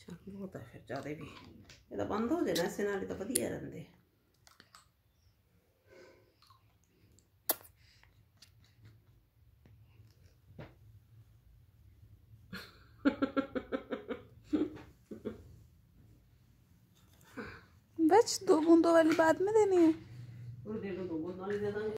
बहुत है फिर ज़्यादा भी ये तो बंद हो जाना इसे नाल तो वधिया रहंदे। बस 2 बूंदों वाली बाद में देनी है। दे दो 2 बूंद वाली दे देंगे।